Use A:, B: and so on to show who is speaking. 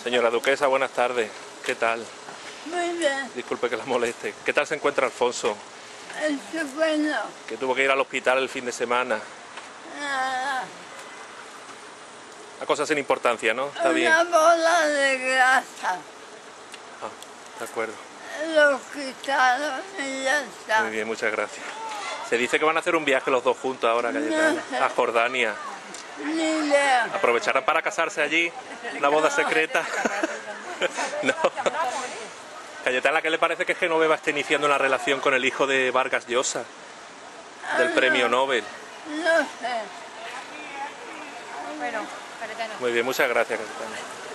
A: Señora Duquesa, buenas tardes. ¿Qué tal?
B: Muy bien,
A: Disculpe que la moleste. ¿Qué tal se encuentra Alfonso?
B: estupendo.
A: Que tuvo que ir al hospital el fin de semana.
B: Nada,
A: Una cosa sin importancia, ¿no? Está bien.
B: una bola de grasa.
A: Ah, de acuerdo.
B: Lo quitaron y ya está.
A: Muy bien, muchas gracias. Se dice que van a hacer un viaje los dos juntos ahora, Cayetana, a Jordania.
B: Ni idea.
A: ¿Aprovecharán para casarse allí? ¿Una boda secreta? No. Cayetana, ¿qué le parece que Genoveva esté iniciando una relación con el hijo de Vargas Llosa, del premio Nobel?
B: No sé.
C: Bueno, Cayetano.
A: Muy bien, muchas gracias, Cayetana.